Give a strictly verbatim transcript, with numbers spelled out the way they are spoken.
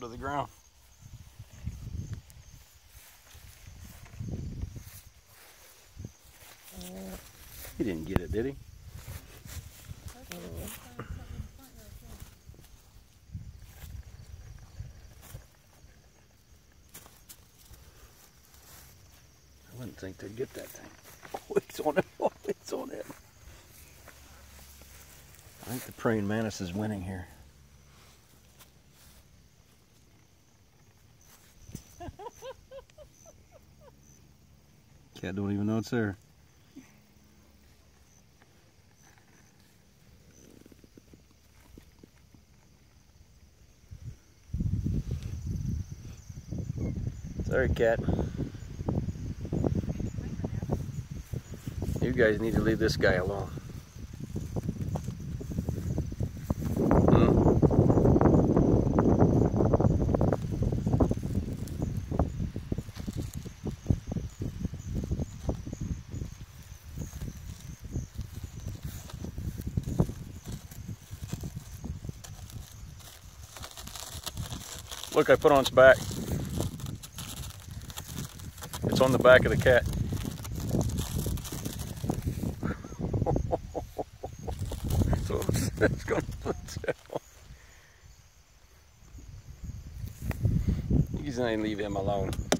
to the ground. He didn't get it, did he? I wouldn't think they'd get that thing. Oh, it's on it. Oh, it's on it. I think the praying mantis is winning here. Cat don't even know it's there. Sorry, cat. You guys need to leave this guy alone. Hmm? Look, I put on its back. It's on the back of the cat. So it's, it's going to put itself. You just need to leave him alone.